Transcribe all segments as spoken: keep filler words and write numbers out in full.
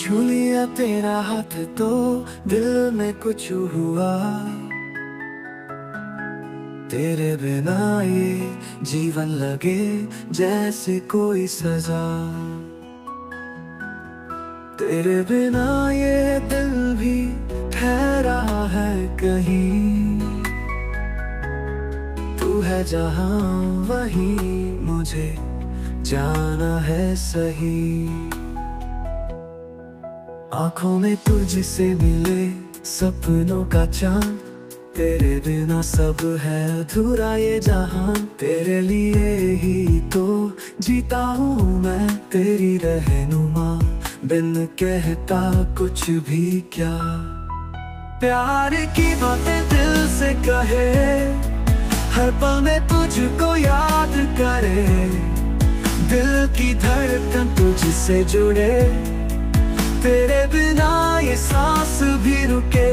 छू लिया तेरा हाथ तो दिल में कुछ हुआ। तेरे बिना ये जीवन लगे जैसे कोई सजा। तेरे बिना ये दिल भी ठहरा है कहीं। तू है जहां वहीं मुझे जाना है सही। आंखों में तुझसे मिले सपनों का चांद। तेरे बिना सब है अधूरा ये जहां। तेरे लिए ही तो जीता हूँ मैं, तेरी रहनुमा बिन कहता कुछ भी क्या। प्यार की बातें दिल से कहे, हर पल में तुझको याद करे। दिल की धड़कन तुझसे जुड़े, तेरे बिना ये सांस भी रुके।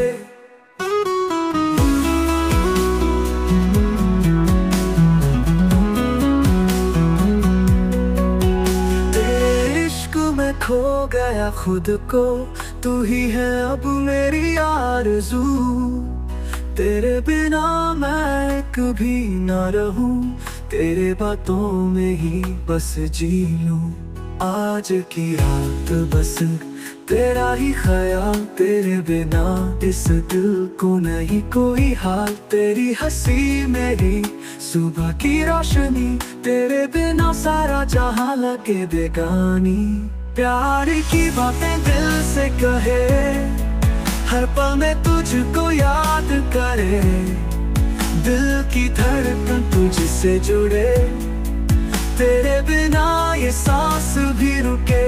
तेरे इश्क में खो गया खुद को, तू ही है अब मेरी आरज़ू। तेरे बिना मैं कभी ना रहूं, तेरे बातों में ही बस जी लूं। आज की रात बस तेरा ही ख्याल, तेरे बिना इस दिल को नहीं कोई हाल। तेरी हंसी मेरी सुबह की रोशनी, तेरे बिना सारा जहां लगे बेगानी। प्यार की बातें दिल से कहे, हर पल में तुझको याद करे। दिल की धड़कन तुझसे जुड़े, तेरे बिना ये सांस भी रुके।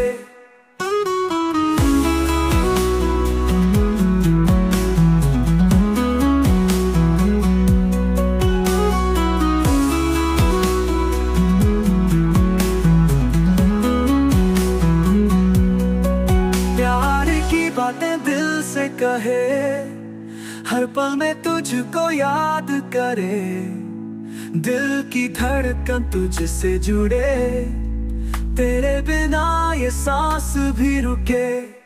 प्यार की बातें दिल से कहे, हर पल में तुझको याद करे। दिल की धड़कन तुझसे जुड़े, तेरे बिना ये सांस भी रुके।